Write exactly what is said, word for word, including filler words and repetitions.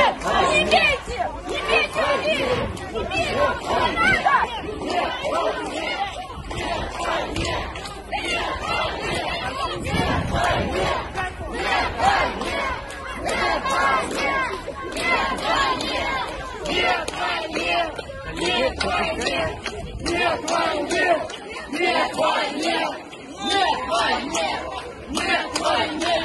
Нет! Не бейте! Не бейте людей! Не бейте! Не надо! Нет войне! Нет войне! Нет войне! Нет войне! Нет войне! Нет войне! Нет войне! Нет войне! Нет войне! Нет войне! Нет войне! Нет войне! Нет войне!